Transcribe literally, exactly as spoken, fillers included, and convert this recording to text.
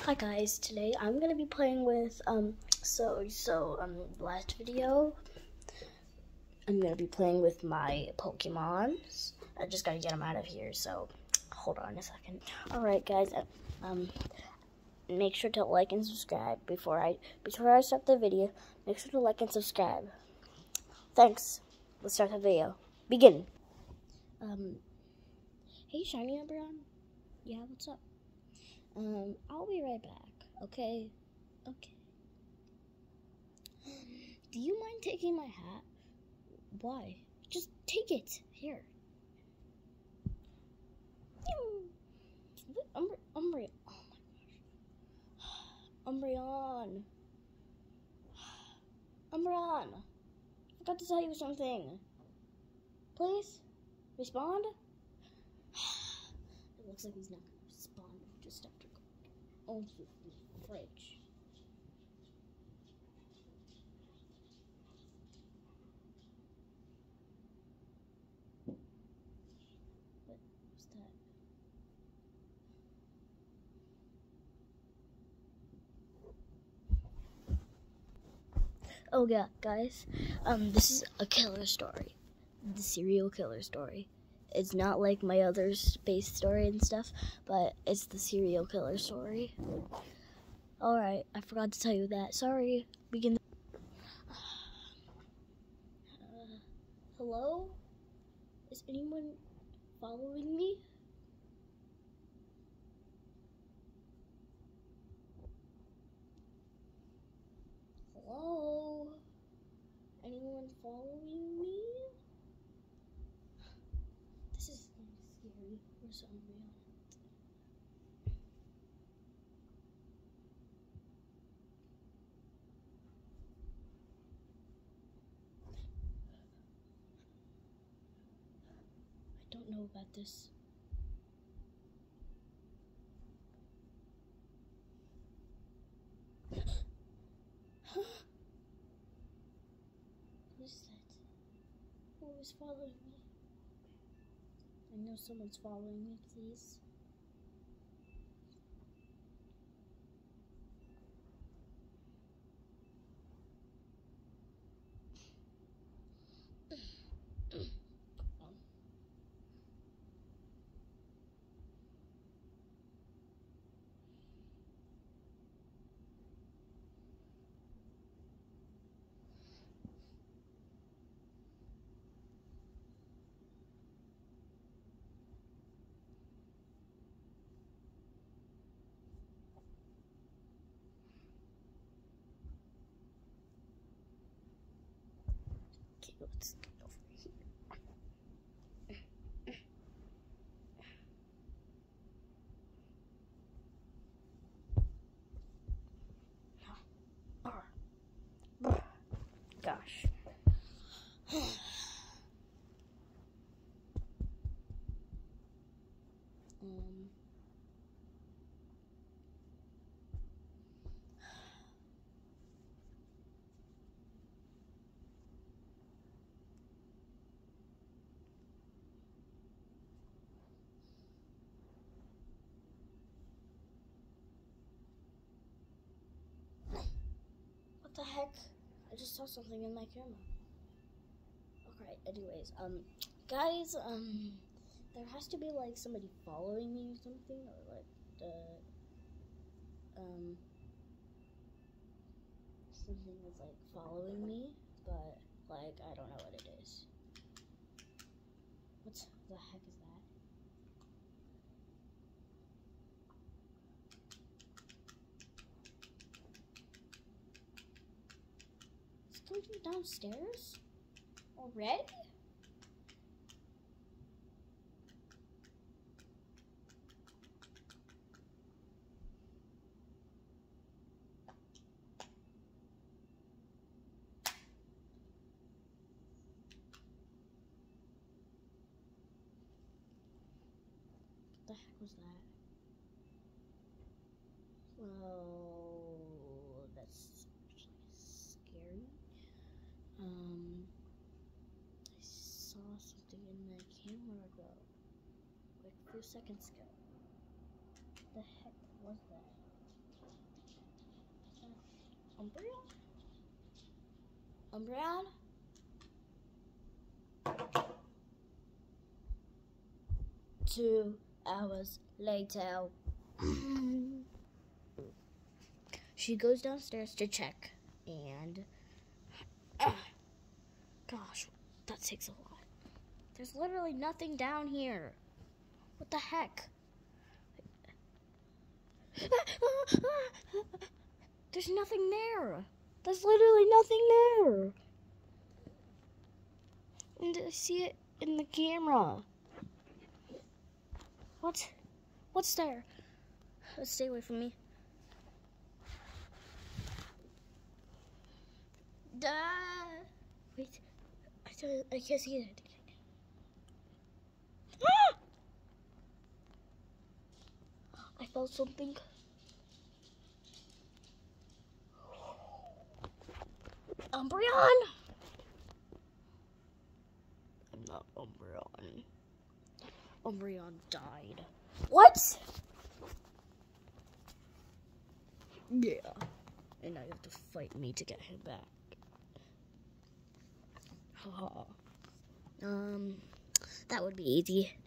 Hi guys, today I'm gonna be playing with um so so um last video I'm gonna be playing with my Pokemons. I just gotta get them out of here, so hold on a second. Alright guys, um make sure to like and subscribe before I before I start the video. Make sure to like and subscribe. Thanks. Let's start the video. Begin. Um hey Shiny Umbreon. Yeah, what's up? Um I'll be right back. Okay. Okay. Do you mind taking my hat? Why? Just take it. Here. Umbreon. Umbreon. Oh my gosh. Umbreon. Umbreon. I forgot to tell you something. Please? Respond? It looks like he's not going to respond just after going to the fridge. What was that? Oh yeah, guys. Um, this is a killer story. The serial killer story. It's not like my other space story and stuff, but it's the serial killer story. Alright, I forgot to tell you that. Sorry. Begin. Uh, hello? Is anyone following me? Hello? Anyone following me? This is scary for some reason. I don't know about this. Who's that? Who is following me? I know someone's following me, please. Okay, let's get over here. Gosh. um. What the heck? I just saw something in my camera. Okay, anyways, um, guys, um, there has to be, like, somebody following me or something, or, like, the, um, something is, like, following me, but, like, I don't know what it is. What the heck is that? It's coming from downstairs? Already? What the heck was that? Well, that's actually scary. Um, I saw something in my camera ago, like a few seconds ago. What the heck was that? Umbreon? Umbreon? Two hours later. She goes downstairs to check, and uh, gosh, that takes a lot. There's literally nothing down here. What the heck? There's nothing there. There's literally nothing there. And I see it in the camera. What? What's there? Let's stay away from me. Duh. Wait. I don't, I can't see it. Ah! I felt something. Umbreon? I'm not Umbreon. Umbreon died. What? Yeah. And now you have to fight me to get him back. Haha. Um, that would be easy.